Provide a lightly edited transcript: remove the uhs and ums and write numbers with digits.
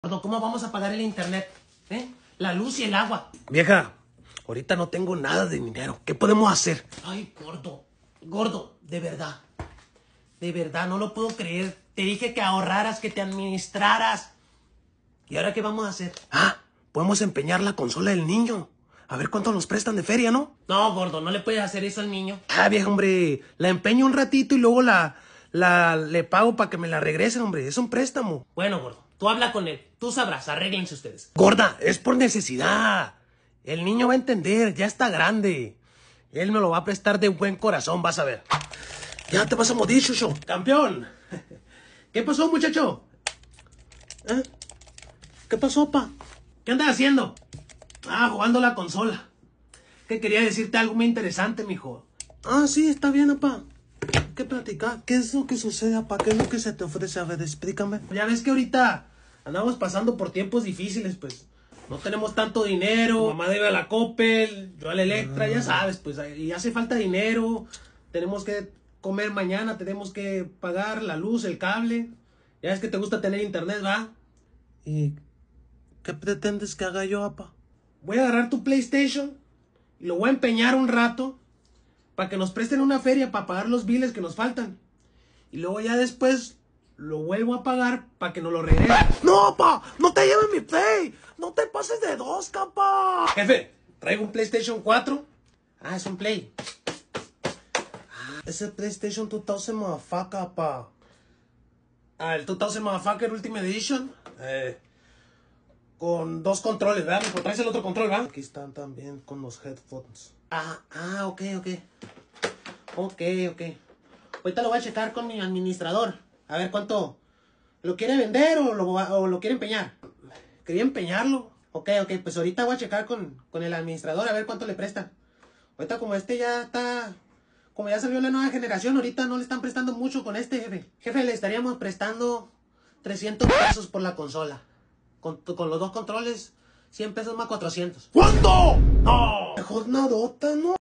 Gordo, ¿cómo vamos a pagar el internet? La luz y el agua. Vieja, ahorita no tengo nada de dinero. ¿Qué podemos hacer? Ay, gordo, de verdad, no lo puedo creer. Te dije que ahorraras, que te administraras. ¿Y ahora qué vamos a hacer? Podemos empeñar la consola del niño. A ver cuánto nos prestan de feria, ¿no? No, gordo, no le puedes hacer eso al niño. Vieja, hombre, la empeño un ratito y luego le pago para que me la regresen, hombre. Es un préstamo. Bueno, gordo, tú habla con él. Tú sabrás, arréglense ustedes. Gorda, es por necesidad. El niño va a entender, ya está grande. Él me lo va a prestar de buen corazón, vas a ver. Ya te vas a morir, Chucho. Campeón. ¿Qué pasó, muchacho? ¿Qué pasó, pa? ¿Qué andas haciendo? Jugando la consola. Que quería decirte algo muy interesante, mijo. Sí, está bien, papá. ¿Qué platicar? ¿Qué es lo que sucede, papá? ¿Qué es lo que se te ofrece? A ver, explícame. Ya ves que ahorita andamos pasando por tiempos difíciles, pues. No tenemos tanto dinero. Mamá debe a la Coppel, yo a la Electra, ya sabes, pues. Y hace falta dinero. Tenemos que comer mañana, tenemos que pagar la luz, el cable. Ya ves que te gusta tener internet, ¿va? ¿Y qué pretendes que haga yo, papá? Voy a agarrar tu PlayStation y lo voy a empeñar un rato para que nos presten una feria para pagar los biles que nos faltan. Y luego ya después lo vuelvo a pagar para que nos lo regresen. ¡No, pa! ¡No te lleves mi Play! ¡No te pases de dos, capa! Jefe, traigo un PlayStation 4. Es un Play. Ese PlayStation 2000 motherfucker, pa. El 2000 Motherfucker Ultimate Edition. Con dos controles, ¿verdad? ¿Me traes el otro control, ¿verdad? Aquí están también con los headphones. Ok. Ok. Ahorita lo voy a checar con mi administrador. A ver cuánto. ¿Lo quiere vender o lo quiere empeñar? Quería empeñarlo. Ok, pues ahorita voy a checar con el administrador a ver cuánto le prestan. Ahorita como ya está... Como ya salió la nueva generación, ahorita no le están prestando mucho con este, jefe. Jefe, le estaríamos prestando 300 pesos por la consola. Con los dos controles, 100 pesos más 400. ¿Cuánto? ¡No! Mejor nadota, ¿no?